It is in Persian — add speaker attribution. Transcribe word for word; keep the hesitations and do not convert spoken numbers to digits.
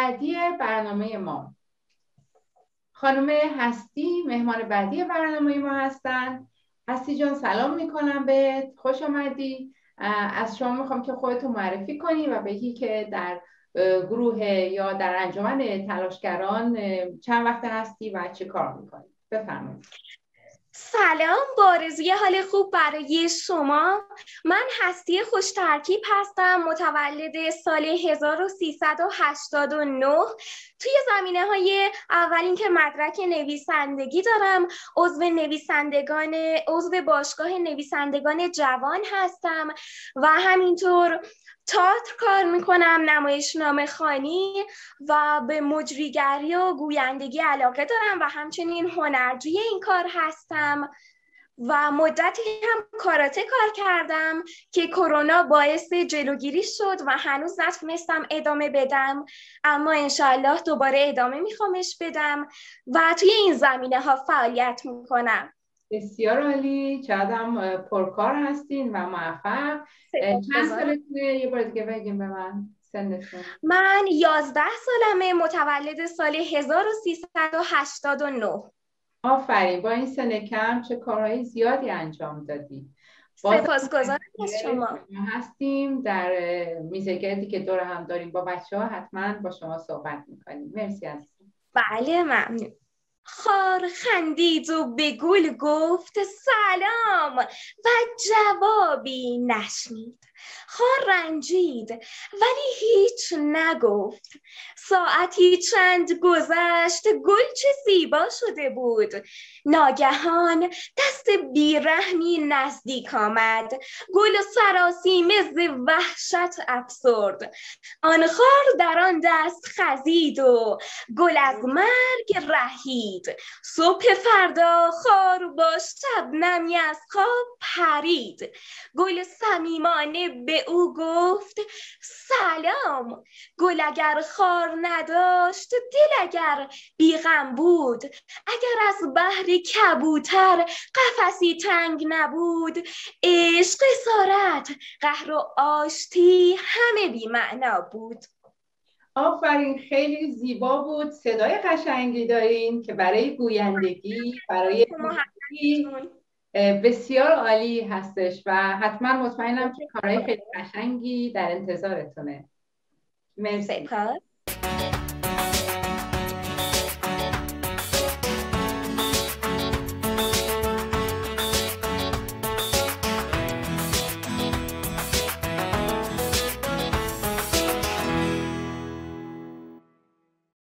Speaker 1: بعدی برنامه ما. خانم هستی مهمان بعدی برنامه ما هستن. هستی جان سلام میکنم بهت، خوش آمدی. از شما میخوام که خودتو معرفی کنی و بگی که در گروه یا در انجمن تلاشگران چند وقت هستی و چه کار میکنی. بفرمایید.
Speaker 2: سلام، با آرزوی حال خوب برای شما. من هستی خوش ترکیب هستم، متولد سال هزار و سیصد و هشتاد و نه. توی زمینه های اولین که مدرک نویسندگی دارم، عضو نویسندگان عضو باشگاه نویسندگان جوان هستم و همینطور تئاتر کار میکنم، نمایشنامه خوانی و به مجریگری و گویندگی علاقه دارم و همچنین هنرجوی این کار هستم و مدتی هم کاراته کار کردم که کرونا باعث جلوگیری شد و هنوز نتونستم ادامه بدم، اما انشاءالله دوباره ادامه میخوامش بدم و توی این زمینه ها فعالیت میکنم.
Speaker 1: بسیار عالی، چقدر پرکار هستین و موفق. چند سالتونه؟ یه بار دیگه بگیم به من سنتون.
Speaker 2: من یازده سالمه، متولد سال هزار و سیصد و هشتاد و نه.
Speaker 1: آفرین، با این سن کم چه کارهای زیادی انجام دادی.
Speaker 2: سپاسگزارم از شما.
Speaker 1: ما هستیم در میزگردی که دور هم داریم با بچه ها، حتما با شما صحبت میکنیم. مرسی عزیزم.
Speaker 2: بله ممنون. خار خندید و به گل گفت سلام و جوابی نشنید. خار رنجید ولی هیچ نگفت. ساعتی چند گذشت، گل چه زیبا شده بود. ناگهان دست بیرحمی نزدیک آمد، گل سراسیمه ز وحشت افسرد. آن خار در آن دست خزید و گل از مرگ رهید. صبح فردا خار با شبنمی از خواب پرید. گل صمیمانه به او گفت سلام. گل اگر خار نداشت، دل اگر بیغم بود، اگر از بهر کبوتر قفسی تنگ نبود، عشق، اسارت، قهر و آشتی همه بی معنا بود.
Speaker 1: آفرین، خیلی زیبا بود. صدای قشنگی دارین که برای گویندگی، برای گویندگی بسیار عالی هستش و حتما مطمئنم که کارهای خیلی قشنگی در انتظارتونه. مرسی.